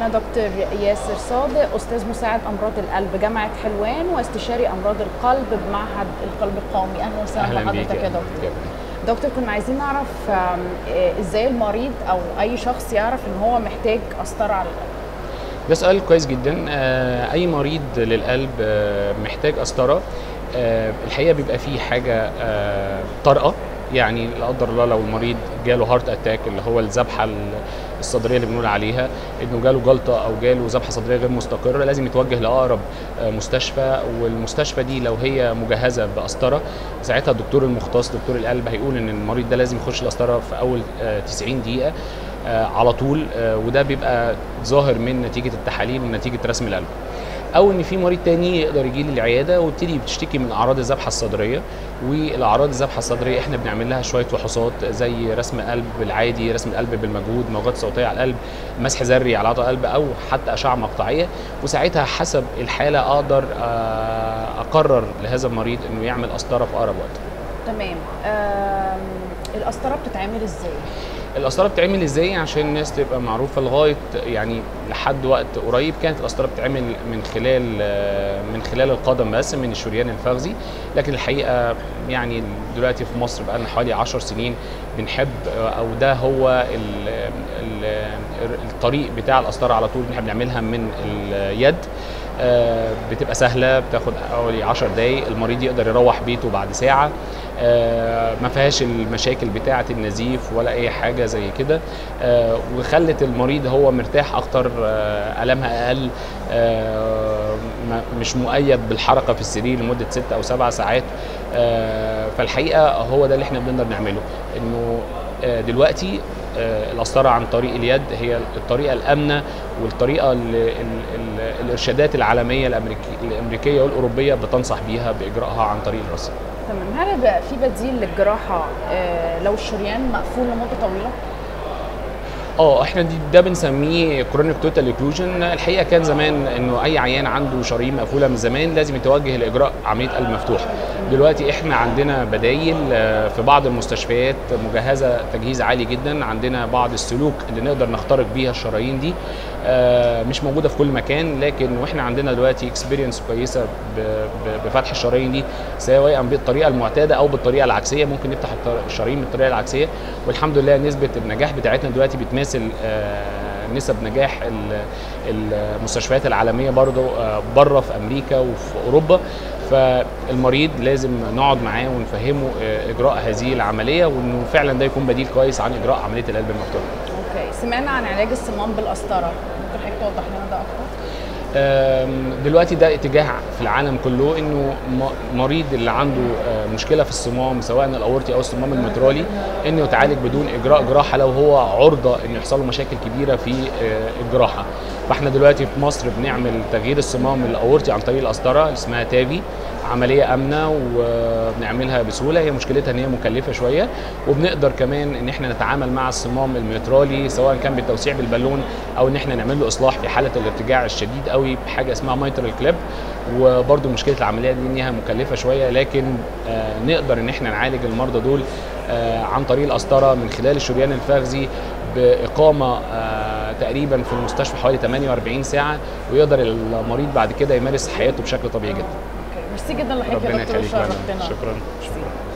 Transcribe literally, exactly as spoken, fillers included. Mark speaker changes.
Speaker 1: أنا دكتور ياسر صادق، أستاذ مساعد أمراض القلب جامعة حلوان واستشاري أمراض القلب بمعهد القلب القومي. أهلا وسهلا بحضرتك يا دكتور. دكتور، كنا عايزين نعرف إزاي المريض أو أي شخص يعرف إن هو محتاج قسطرة على القلب.
Speaker 2: ده سؤال كويس جدا. أي مريض للقلب محتاج قسطرة، الحقيقة بيبقى فيه حاجة طارئة، يعني لا قدر الله لو المريض جاله هارت اتاك اللي هو الذبحه الصدريه اللي بنقول عليها، انه جاله جلطه او جاله ذبحه صدريه غير مستقره، لازم يتوجه لاقرب مستشفى، والمستشفى دي لو هي مجهزه بقسطره ساعتها الدكتور المختص دكتور القلب هيقول ان المريض ده لازم يخش القسطره في اول تسعين دقيقه على طول، وده بيبقى ظاهر من نتيجه التحاليل ونتيجه رسم القلب. او ان في مريض تاني يقدر يجي لي العياده ويبتدي بتشتكي من اعراض الذبحه الصدريه، والاعراض الذبحه الصدريه احنا بنعمل لها شويه فحوصات زي رسم قلب العادي، رسم القلب بالمجهود، موجات صوتيه على القلب، مسح ذري على عضله القلب، او حتى اشعه مقطعيه، وساعتها حسب الحاله اقدر اقرر لهذا المريض انه يعمل قسطره في اقرب وقت.
Speaker 1: تمام. القسطره بتتعمل ازاي؟
Speaker 2: القسطره بتتعمل ازاي عشان الناس تبقى معروفه؟ لغايه يعني لحد وقت قريب كانت القسطره بتتعمل من خلال من خلال القدم بس، من الشريان الفخذي، لكن الحقيقه يعني دلوقتي في مصر بقى لنا حوالي عشر سنين بنحب، او ده هو ال ال الطريق بتاع القسطره على طول، بنحب نعملها من اليد. بتبقى سهله، بتاخد حوالي عشر دقايق، المريض يقدر يروح بيته بعد ساعه، ما فيهاش المشاكل بتاعه النزيف ولا اي حاجه زي كده، وخلت المريض هو مرتاح اكتر، المها اقل، مش مؤيد بالحركه في السرير لمده ست او سبع ساعات. فالحقيقه هو ده اللي احنا بنقدر نعمله، انه دلوقتي القسطره عن طريق اليد هي الطريقه الامنه والطريقه اللي الارشادات العالميه الامريكيه والاوروبيه بتنصح بيها باجراءها عن طريق الرسم.
Speaker 1: تمام. هل بقى في بديل للجراحه لو الشريان مقفول لمده طويله؟
Speaker 2: اه احنا ده بنسميه كرونيك توتال اكلوجن. الحقيقه كان زمان انه اي عيان عنده شرايين مقفوله من زمان لازم يتوجه لاجراء عمليه قلب مفتوح. دلوقتي احنا عندنا بدايل في بعض المستشفيات مجهزه تجهيز عالي جدا، عندنا بعض السلوك اللي نقدر نخترق بيها الشرايين دي، مش موجوده في كل مكان، لكن واحنا عندنا دلوقتي اكسبيرينس كويسه بفتح الشرايين دي سواء بالطريقه المعتاده او بالطريقه العكسيه، ممكن نفتح الشرايين بالطريقه العكسيه، والحمد لله نسبه النجاح بتاعتنا دلوقتي بتماثل نسب نجاح المستشفيات العالميه برضه بره في امريكا وفي اوروبا. فالمريض لازم نقعد معاه ونفهمه اجراء هذه العمليه، وانه فعلا ده يكون بديل كويس عن اجراء عمليه القلب المفتوح.
Speaker 1: اوكي، سمعنا عن علاج الصمام بالقسطره، ممكن حضرتك توضح لنا ده اكتر؟
Speaker 2: دلوقتي ده اتجاه في العالم كله، انه مريض اللي عنده مشكله في الصمام سواء الاورطي او الصمام المترالي انه يتعالج بدون اجراء جراحه لو هو عرضه انه يحصل له مشاكل كبيره في الجراحه. فاحنا دلوقتي في مصر بنعمل تغيير الصمام الاورطي عن طريق القسطره اللي اسمها تافي، عمليه امنه وبنعملها بسهوله. هي مشكلتها ان هي مكلفه شويه، وبنقدر كمان ان احنا نتعامل مع الصمام المترالي سواء كان بالتوسيع بالبالون او ان احنا نعمل له اصلاح في حاله الارتجاع الشديد قوي بحاجه اسمها مايترال كليب. وبرده مشكله العمليه دي انها مكلفه شويه، لكن آه نقدر ان احنا نعالج المرضى دول آه عن طريق القسطره من خلال الشريان الفخذي باقامه آه تقريبا في المستشفى حوالي ثمانية وأربعين ساعه، ويقدر المريض بعد كده يمارس حياته بشكل طبيعي جدا.
Speaker 1: اوكي، ميرسي جدا لحضرتك يا دكتور، شرفتنا.
Speaker 2: شكرا.